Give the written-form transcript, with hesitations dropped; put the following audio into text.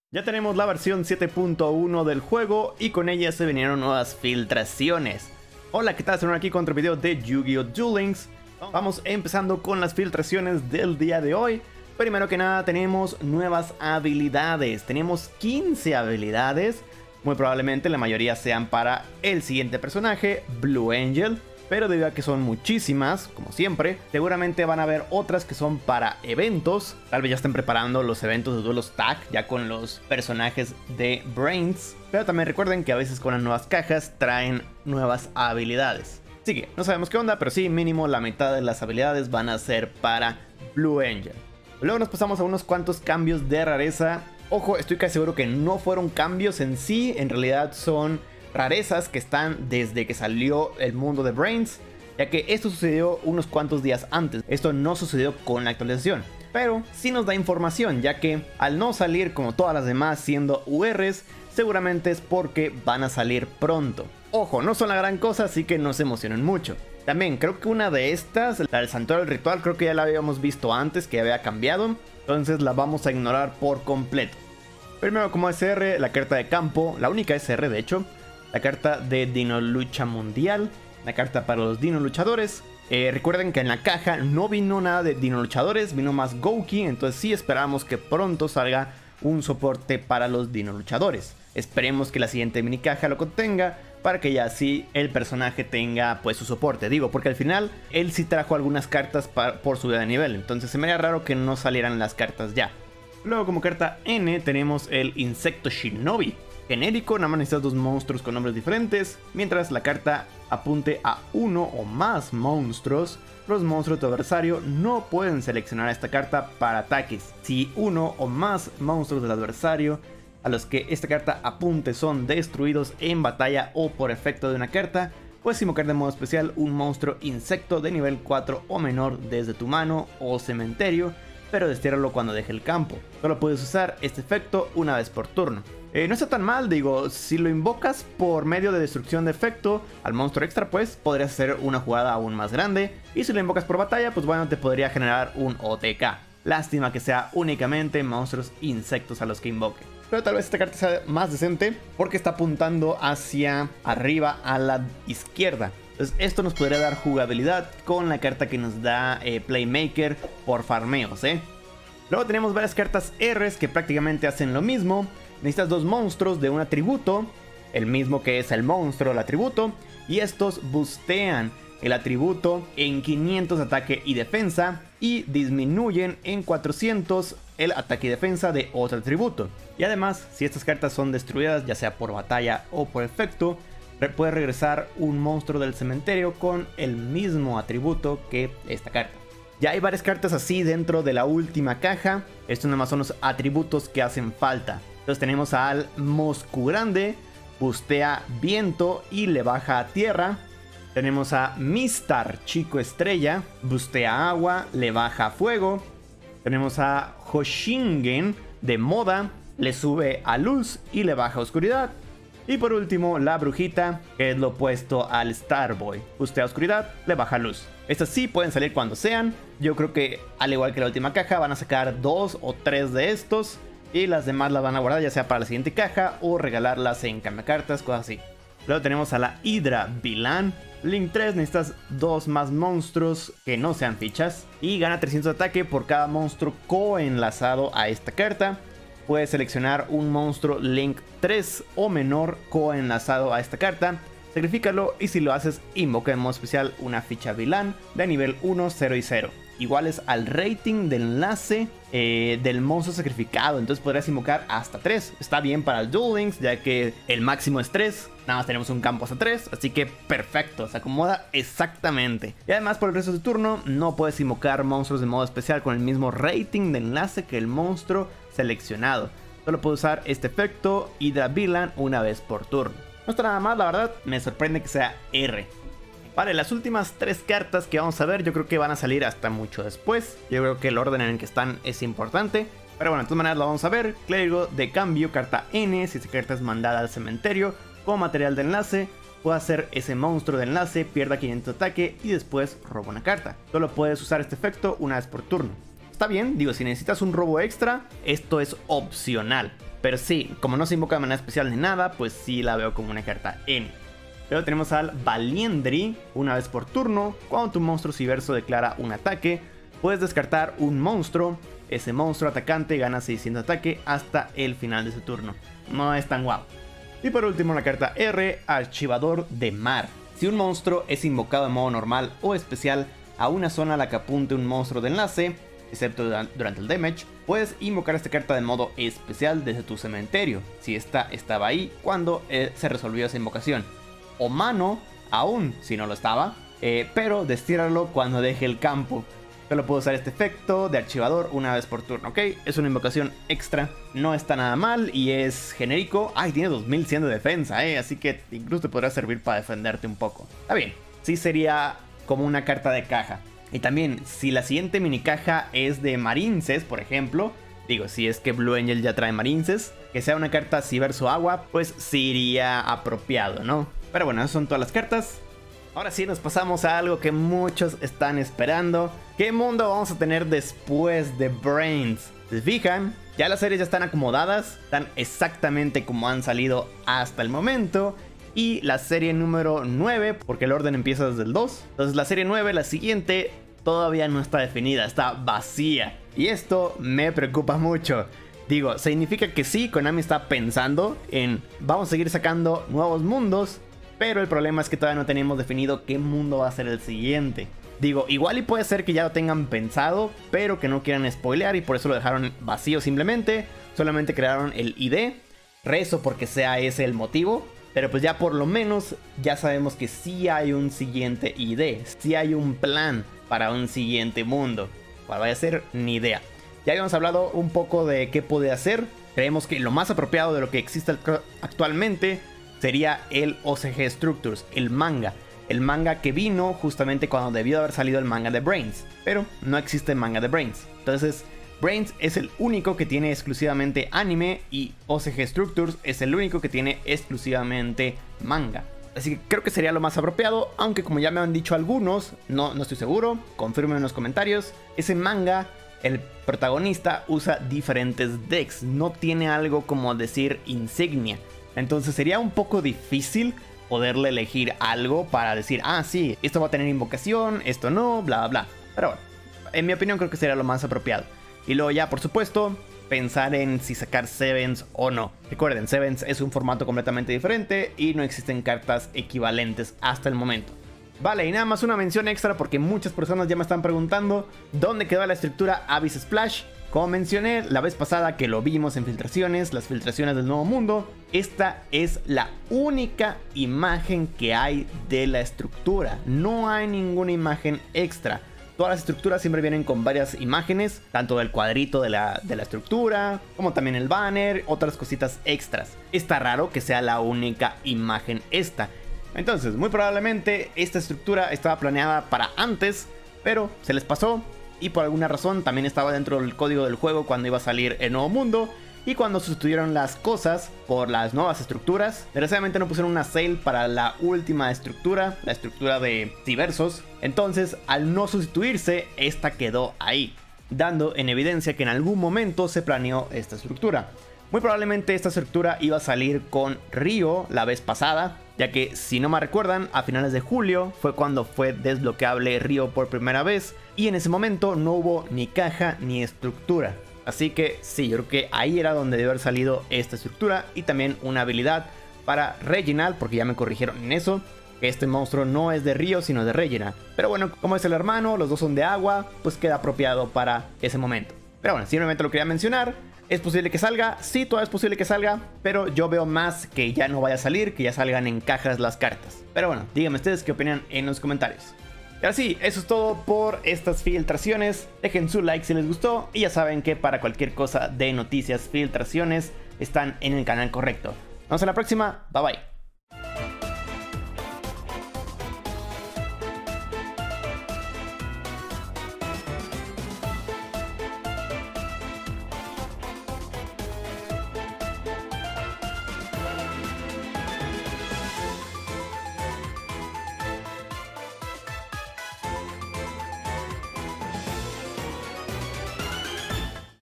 Ya tenemos la versión 7.1 del juego y con ella se vinieron nuevas filtraciones. Hola, ¿qué tal? Estoy aquí con otro video de Yu-Gi-Oh! Duel Links. Vamos empezando con las filtraciones del día de hoy. Primero que nada tenemos nuevas habilidades. Tenemos 15 habilidades. Muy probablemente la mayoría sean para el siguiente personaje, Blue Angel. Pero debido a que son muchísimas, como siempre, seguramente van a haber otras que son para eventos. Tal vez ya estén preparando los eventos de duelos tag, ya con los personajes de Brains. Pero también recuerden que a veces con las nuevas cajas traen nuevas habilidades. Así que no sabemos qué onda, pero sí, mínimo la mitad de las habilidades van a ser para Blue Angel. Luego nos pasamos a unos cuantos cambios de rareza. Ojo, estoy casi seguro que no fueron cambios en sí, en realidad son rarezas que están desde que salió el mundo de Brains, ya que esto sucedió unos cuantos días antes. Esto no sucedió con la actualización, pero sí nos da información, ya que al no salir como todas las demás siendo URs, seguramente es porque van a salir pronto. Ojo, no son la gran cosa, así que no se emocionen mucho. También creo que una de estas, la del Santuario del Ritual, creo que ya la habíamos visto antes, que había cambiado, entonces la vamos a ignorar por completo. Primero, como SR, la carta de campo, la única SR de hecho, la carta de Dino Lucha Mundial, la carta para los Dino Luchadores. Recuerden que en la caja no vino nada de Dino Luchadores, vino más Gouki, entonces sí esperamos que pronto salga un soporte para los Dino Luchadores. Esperemos que la siguiente mini caja lo contenga para que ya así el personaje tenga pues su soporte. Digo, porque al final él sí trajo algunas cartas por subida de nivel, entonces se me haría raro que no salieran las cartas ya. Luego como carta N tenemos el Insecto Shinobi. Genérico, nada más necesitas dos monstruos con nombres diferentes. Mientras la carta apunte a uno o más monstruos, los monstruos de tu adversario no pueden seleccionar esta carta para ataques. Si uno o más monstruos del adversario a los que esta carta apunte son destruidos en batalla o por efecto de una carta, puedes invocar de modo especial un monstruo insecto de nivel 4 o menor desde tu mano o cementerio, pero destiérralo cuando deje el campo. Solo puedes usar este efecto una vez por turno. No está tan mal, digo, si lo invocas por medio de destrucción de efecto al monstruo extra, pues podrías hacer una jugada aún más grande. Y si lo invocas por batalla, pues bueno, te podría generar un OTK. Lástima que sea únicamente monstruos insectos a los que invoque. Pero tal vez esta carta sea más decente porque está apuntando hacia arriba a la izquierda. Entonces esto nos podría dar jugabilidad con la carta que nos da Playmaker por farmeos, Luego tenemos varias cartas Rs que prácticamente hacen lo mismo. Necesitas dos monstruos de un atributo, el mismo que es el monstruo del atributo, y estos boostean el atributo en 500 ataque y defensa y disminuyen en 400 el ataque y defensa de otro atributo. Y además, si estas cartas son destruidas ya sea por batalla o por efecto, puede regresar un monstruo del cementerio con el mismo atributo que esta carta. Ya hay varias cartas así dentro de la última caja. Estos nada más son los atributos que hacen falta. Entonces tenemos al Moscu Grande, bustea viento y le baja a tierra. Tenemos a Mistar Chico Estrella, bustea agua, le baja a fuego. Tenemos a Hoshingen de moda, le sube a luz y le baja a oscuridad. Y por último, la brujita, que es lo opuesto al Starboy. Bustea oscuridad, le baja luz. Estas sí pueden salir cuando sean. Yo creo que al igual que la última caja van a sacar 2 o 3 de estos. Y las demás las van a guardar ya sea para la siguiente caja o regalarlas en cambiacartas, cosas así. Luego tenemos a la Hydra Vilán. Link 3, necesitas 2 más monstruos que no sean fichas. Y gana 300 de ataque por cada monstruo coenlazado a esta carta. Puedes seleccionar un monstruo Link 3 o menor coenlazado a esta carta. Sacrifícalo y si lo haces, invoca en modo especial una ficha Vilán de nivel 1, 0 y 0. Iguales al rating de enlace del monstruo sacrificado. Entonces podrías invocar hasta 3. Está bien para el Duel Links, ya que el máximo es 3. Nada más tenemos un campo hasta 3. Así que perfecto, se acomoda exactamente. Y además por el resto de tu turno no puedes invocar monstruos de modo especial con el mismo rating de enlace que el monstruo seleccionado. Solo puedes usar este efecto Hydra Vilán una vez por turno. No está nada mal, la verdad. Me sorprende que sea R. Vale, las últimas 3 cartas que vamos a ver yo creo que van a salir hasta mucho después. Yo creo que el orden en el que están es importante. Pero bueno, de todas maneras lo vamos a ver. Clérigo de cambio, carta N. Si esta carta es mandada al cementerio como material de enlace, puede hacer ese monstruo de enlace, pierda 500 de ataque y después roba una carta. Solo puedes usar este efecto una vez por turno. Está bien, digo, si necesitas un robo extra, esto es opcional. Pero sí, como no se invoca de manera especial ni nada, pues sí la veo como una carta N. Luego tenemos al Valiandry. Una vez por turno, cuando tu monstruo ciberso declara un ataque, puedes descartar un monstruo. Ese monstruo atacante gana 600 de ataque hasta el final de su turno. No es tan guau. Y por último la carta R, Archivador de Mar. Si un monstruo es invocado en modo normal o especial a una zona a la que apunte un monstruo de enlace, excepto durante el damage, puedes invocar esta carta de modo especial desde tu cementerio, si esta estaba ahí cuando se resolvió esa invocación. O mano, aún si no lo estaba, pero destíralo cuando deje el campo. Solo puedo usar este efecto de archivador una vez por turno, ¿ok? Es una invocación extra, no está nada mal y es genérico. Ay, tiene 2100 de defensa, así que incluso te podrá servir para defenderte un poco. Está bien, sí sería como una carta de caja. Y también, si la siguiente mini caja es de Marinces, por ejemplo, digo, si es que Blue Angel ya trae Marinces, que sea una carta Civerso Agua, pues sí iría apropiado, ¿no? Pero bueno, esas son todas las cartas. Ahora sí nos pasamos a algo que muchos están esperando. ¿Qué mundo vamos a tener después de Brains? ¿Se fijan? Ya las series ya están acomodadas, están exactamente como han salido hasta el momento. Y la serie número 9, porque el orden empieza desde el 2. Entonces la serie 9, la siguiente, todavía no está definida, está vacía. Y esto me preocupa mucho. Digo, significa que sí, Konami está pensando en vamos a seguir sacando nuevos mundos, pero el problema es que todavía no tenemos definido qué mundo va a ser el siguiente. Digo, igual y puede ser que ya lo tengan pensado, pero que no quieran spoilear y por eso lo dejaron vacío simplemente. Solamente crearon el ID. Rezo porque sea ese el motivo. Pero pues ya por lo menos ya sabemos que sí hay un siguiente ID. Sí hay un plan para un siguiente mundo. ¿Cuál vaya a ser? Ni idea. Ya habíamos hablado un poco de qué puede hacer. Creemos que lo más apropiado de lo que existe actualmente sería el OCG Structures, el manga. El manga que vino justamente cuando debió haber salido el manga de Brains. Pero no existe el manga de Brains. Entonces, Brains es el único que tiene exclusivamente anime y OCG Structures es el único que tiene exclusivamente manga. Así que creo que sería lo más apropiado, aunque como ya me han dicho algunos, no estoy seguro, confirmen en los comentarios. Ese manga, el protagonista usa diferentes decks, no tiene algo como decir insignia. Entonces sería un poco difícil poderle elegir algo para decir, ah sí, esto va a tener invocación, esto no, bla bla. Pero bueno, en mi opinión creo que sería lo más apropiado. Y luego ya por supuesto pensar en si sacar Sevens o no. Recuerden, Sevens es un formato completamente diferente y no existen cartas equivalentes hasta el momento. Vale, y nada más una mención extra porque muchas personas ya me están preguntando dónde quedó la estructura Abyss Splash. Como mencioné la vez pasada que lo vimos en filtraciones, las filtraciones del nuevo mundo, esta es la única imagen que hay de la estructura. No hay ninguna imagen extra. Todas las estructuras siempre vienen con varias imágenes, tanto del cuadrito de la estructura, como también el banner, otras cositas extras. Está raro que sea la única imagen esta. Entonces, muy probablemente esta estructura estaba planeada para antes, pero se les pasó. Y por alguna razón también estaba dentro del código del juego cuando iba a salir el nuevo mundo. Y cuando sustituyeron las cosas por las nuevas estructuras, desgraciadamente no pusieron una sale para la última estructura, la estructura de Civersos. Entonces, al no sustituirse, esta quedó ahí, dando en evidencia que en algún momento se planeó esta estructura. Muy probablemente esta estructura iba a salir con Río la vez pasada, ya que si no me recuerdan, a finales de julio fue cuando fue desbloqueable Río por primera vez, y en ese momento no hubo ni caja ni estructura. Así que sí, yo creo que ahí era donde debe haber salido esta estructura y también una habilidad para Reginald, porque ya me corrigieron en eso, que este monstruo no es de Río sino de Reginald. Pero bueno, como es el hermano, los dos son de agua, pues queda apropiado para ese momento. Pero bueno, simplemente lo quería mencionar. ¿Es posible que salga? Sí, todavía es posible que salga, pero yo veo más que ya no vaya a salir, que ya salgan en cajas las cartas. Pero bueno, díganme ustedes qué opinan en los comentarios. Y ahora sí, eso es todo por estas filtraciones. Dejen su like si les gustó y ya saben que para cualquier cosa de noticias, filtraciones, están en el canal correcto. Nos vemos en la próxima, bye bye.